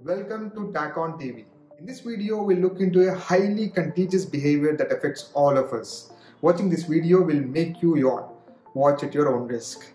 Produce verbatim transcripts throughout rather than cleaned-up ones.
Welcome to TackOn T V. In this video, we'll look into a highly contagious behavior that affects all of us. Watching this video will make you yawn. Watch at your own risk.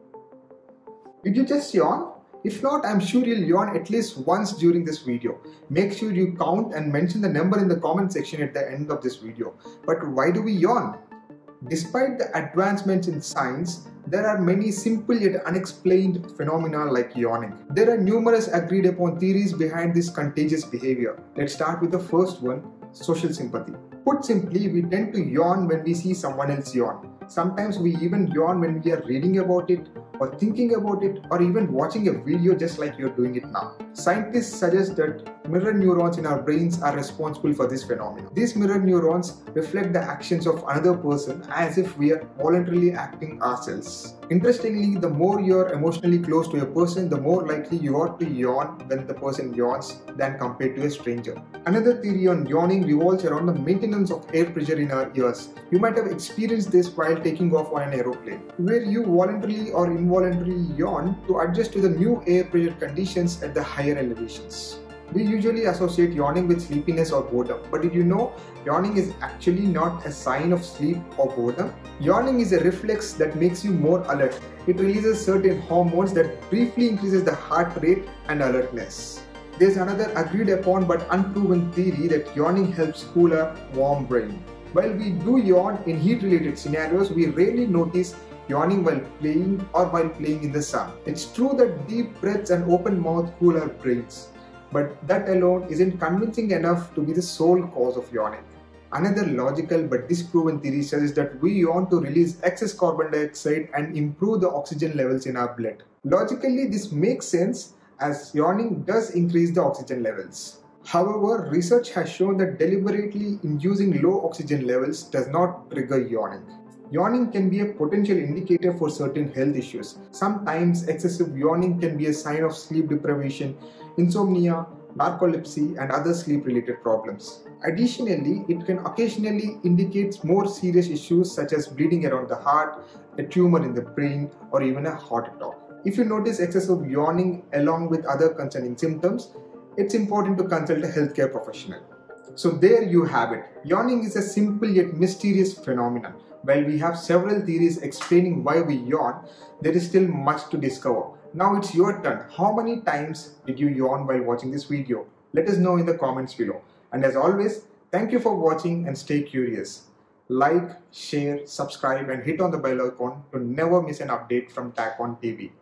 Did you just yawn? If not, I'm sure you'll yawn at least once during this video. Make sure you count and mention the number in the comment section at the end of this video. But why do we yawn? Despite the advancements in science, there are many simple yet unexplained phenomena like yawning. There are numerous agreed upon theories behind this contagious behavior. Let's start with the first one, social sympathy. Put simply, we tend to yawn when we see someone else yawn. Sometimes we even yawn when we are reading about it, or thinking about it, or even watching a video just like you're doing it now. Scientists suggest that mirror neurons in our brains are responsible for this phenomenon. These mirror neurons reflect the actions of another person as if we are voluntarily acting ourselves. Interestingly, the more you're emotionally close to a person, the more likely you are to yawn when the person yawns than compared to a stranger. Another theory on yawning revolves around the maintenance of air pressure in our ears. You might have experienced this while taking off on an aeroplane, where you voluntarily or involuntarily yawn to adjust to the new air pressure conditions at the higher elevations. We usually associate yawning with sleepiness or boredom, but did you know yawning is actually not a sign of sleep or boredom? Yawning is a reflex that makes you more alert. It releases certain hormones that briefly increases the heart rate and alertness. There's another agreed upon but unproven theory that yawning helps cool our warm brain. While we do yawn in heat-related scenarios, we rarely notice yawning while playing or while playing in the sun. It's true that deep breaths and open mouth cool our brains, but that alone isn't convincing enough to be the sole cause of yawning. Another logical but disproven theory suggests that we yawn to release excess carbon dioxide and improve the oxygen levels in our blood. Logically, this makes sense as yawning does increase the oxygen levels. However, research has shown that deliberately inducing low oxygen levels does not trigger yawning. Yawning can be a potential indicator for certain health issues. Sometimes excessive yawning can be a sign of sleep deprivation, insomnia, narcolepsy, and other sleep-related problems. Additionally, it can occasionally indicate more serious issues such as bleeding around the heart, a tumor in the brain, or even a heart attack. If you notice excessive yawning along with other concerning symptoms, it's important to consult a healthcare professional. So there you have it. Yawning is a simple yet mysterious phenomenon. While we have several theories explaining why we yawn, there is still much to discover. Now it's your turn. How many times did you yawn while watching this video? Let us know in the comments below. And as always, thank you for watching and stay curious. Like, share, subscribe and hit on the bell icon to never miss an update from TackOn T V.